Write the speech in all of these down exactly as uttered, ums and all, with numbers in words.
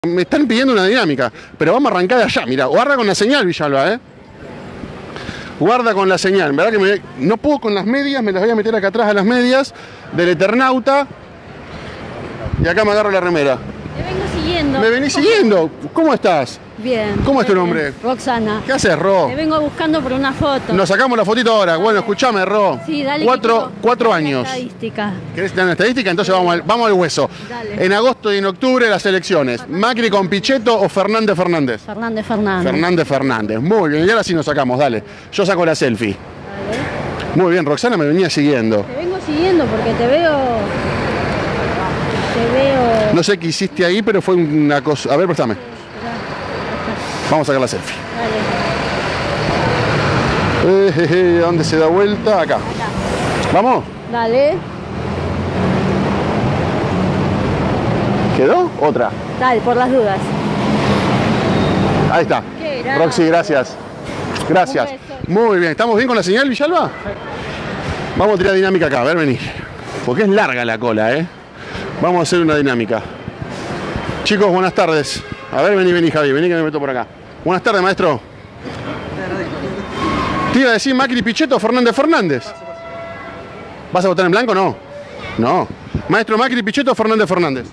Me están pidiendo una dinámica, pero vamos a arrancar de allá. Mira, guarda con la señal, Villalba, ¿eh? Guarda con la señal. ¿Verdad que me, no puedo con las medias? Me las voy a meter acá atrás a las medias del Eternauta. Y acá me agarro la remera. Te vengo siguiendo. ¿Me venís siguiendo? ¿Cómo estás? Bien. ¿Cómo es tu bien. nombre? Roxana. ¿Qué haces, Ro? Te vengo buscando por una foto. Nos sacamos la fotito ahora. Bueno, escuchame, Ro. Sí, dale. Cuatro, que cuatro la años. Estadística. ¿Querés tener una estadística? Entonces vamos al, vamos al hueso. Dale. En agosto y en octubre las elecciones. ¿Macri con Pichetto o Fernández Fernández? Fernández Fernández. Fernández Fernández. Muy bien, y ahora sí nos sacamos, dale. Yo saco la selfie. Dale. Muy bien, Roxana me venía siguiendo. Te vengo siguiendo porque te veo. Te veo. No sé qué hiciste ahí, pero fue una cosa. A ver, préstame. Vamos a sacar la selfie. Dale. Eh, jeje, ¿dónde se da vuelta? Acá. Acá. ¿Vamos? Dale. ¿Quedó? Otra. Dale, por las dudas. Ahí está. Qué gracia. Roxy, gracias. Gracias. Un beso. Muy bien. ¿Estamos bien con la señal, Villalba? Vamos a tirar dinámica acá. A ver, vení. Porque es larga la cola, ¿eh? Vamos a hacer una dinámica. Chicos, buenas tardes. A ver, vení, vení, Javi. Vení que me meto por acá. Buenas tardes, maestro. ¿Te iba a decir Macri Pichetto o Fernández Fernández? ¿Vas a votar en blanco o no? No. Maestro, Macri Pichetto o Fernández Fernández.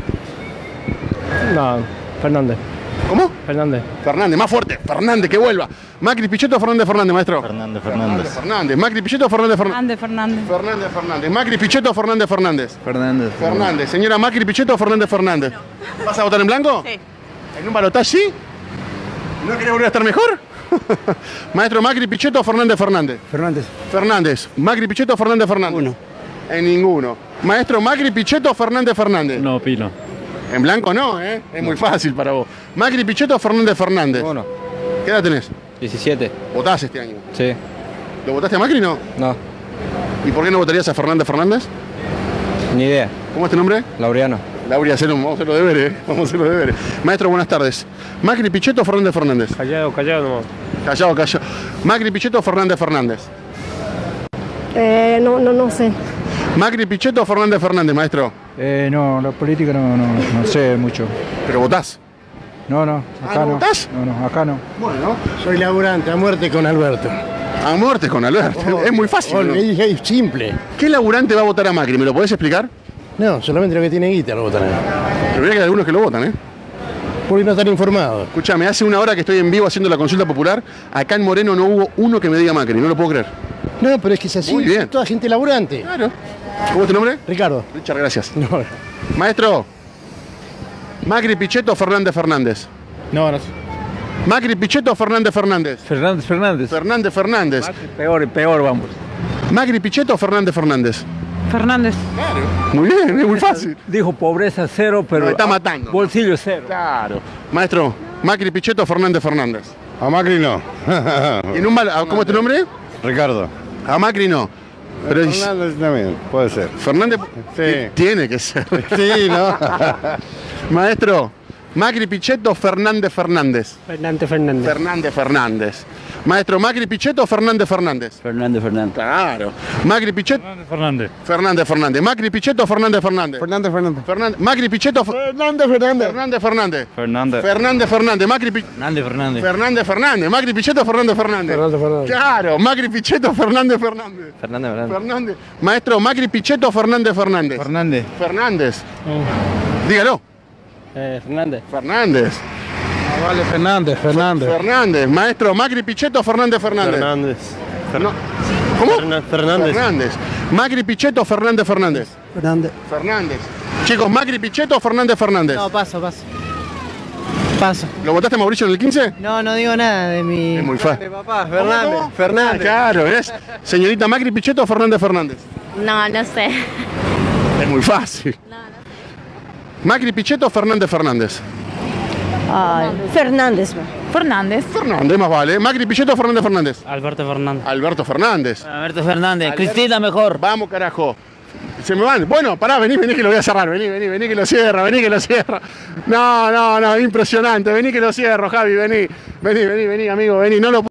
No, Fernández. ¿Cómo? Fernández. Fernández, más fuerte. Fernández, que vuelva. Macri Pichetto o Fernández Fernández, maestro. Fernández Fernández. Fernández. Macri Pichetto o Fernández Fernández. Fernández, Fernández. Fernández Fernández. Macri Pichetto o Fernández Fernández. Fernández. Fernández. Señora Macri Pichetto o Fernández Fernández. ¿Vas a votar en blanco? Sí. ¿En un balotaje sí? ¿No querés volver a estar mejor? Maestro, Macri Pichetto o Fernández Fernández. Fernández. Fernández. Macri Pichetto o Fernández Fernández. Uno. En ninguno. Maestro, Macri Pichetto o Fernández Fernández. No, Pino. En blanco no, ¿eh? Es muy fácil para vos. Macri Pichetto o Fernández Fernández. Uno. ¿Qué edad tenés? diecisiete. ¿Votás este año? Sí. ¿Lo votaste a Macri no? No. ¿Y por qué no votarías a Fernández Fernández? Ni idea. ¿Cómo es tu nombre? Laureano. Laura, vamos a hacer los deberes, ¿eh? Vamos a hacer los deberes. Maestro, buenas tardes. ¿Macri Pichetto o Fernández Fernández? Callado, callado nomás. Callado, callado. ¿Macri Pichetto o Fernández Fernández? Eh, no, no, no sé. ¿Macri Pichetto o Fernández Fernández, maestro? Eh, no, la política no, no, no sé mucho. ¿Pero votás? No, no, acá ¿no no. votás? No, no, acá no. Bueno. Soy laburante, a muerte con Alberto. A muerte con Alberto. Es muy fácil, ¿no? Es simple. ¿Qué laburante va a votar a Macri? ¿Me lo podés explicar? No, solamente lo que tiene guita lo votan. Pero mira que hay algunos que lo votan, ¿eh? Porque no están informados. Escúchame, hace una hora que estoy en vivo haciendo la consulta popular. Acá en Moreno no hubo uno que me diga Macri, no lo puedo creer. No, pero es que es así. Muy bien. Es toda gente laburante. Claro. ¿Cómo es tu nombre? Ricardo. Richard, gracias. No, Maestro, ¿Macri Pichetto o Fernández Fernández? no, no. ¿Macri Pichetto o Fernández Fernández? Fernández, Fernández. Fernández Fernández. Peor y peor, vamos. ¿Macri Pichetto o Fernández Fernández? Fernández. Muy bien, es muy fácil. Dijo pobreza cero, pero. Nos está matando. Bolsillo cero. Claro. Maestro, ¿Macri Pichetto o Fernández Fernández? A Macri no. Y en un mal- ¿Cómo es tu nombre? Ricardo. A Macri no. Pero es- Fernández también, puede ser. Fernández Sí. tiene que ser. Sí, ¿no? Maestro, ¿Macri Pichetto o Fernández Fernández? Fernández, Fernández. Fernández Fernández. Maestro, ¿Macri Pichetto o Fernández Fernández? Fernández, Fernández. Claro. ¿Macri Pichetto? Fernández. Fernández Fernández. ¿Macri Pichetto o Fernández Fernández? Fernández Fernández. Fernández. ¿Macri Pichetto o Fernández Fernández. Fernández Fernández? Fernández. Fernández Fernández. ¿Macri Pi- Fernández, Fernández. Fernández Fernández. ¿Macri Pichetto o Fernández Fernández? Fernández Fernández. Claro. ¿Macri Pichetto o Fernández Fernández? Fernández, Fernández. Fernández. Maestro, ¿Macri Pichetto o Fernández Fernández? Fernández. Fernández. Dígalo. Eh, Fernández. Fernández. Vale, Fernández, Fernández. Fernández. Maestro, ¿Macri Pichetto o Fernández Fernández? Fernández. No. ¿Cómo? Fernández. Fernández. ¿Macri Pichetto o Fernández Fernández? Fernández. Fernández. Chicos, ¿Macri Pichetto o Fernández Fernández? No, paso, paso. Paso. ¿Lo votaste a Mauricio en el quince? No, no digo nada de mi. Es muy fácil. papá, Fernández. Ah, Fernández. claro, es. Señorita, ¿Macri Pichetto o Fernández Fernández? No, no sé. Es muy fácil. ¿Macri Pichetto o Fernández Fernández? Fernández. Fernández. Fernández, más vale. ¿Macri Pichetto o Fernández Fernández? Alberto Fernández. Alberto Fernández. Alberto Fernández. Cristina mejor. Vamos, carajo. Se me van. Bueno, pará, vení, vení que lo voy a cerrar. Vení, vení, vení que lo cierra, vení que lo cierra. No, no, no, impresionante. Vení que lo cierro, Javi, vení. Vení, vení, vení, amigo, vení. No lo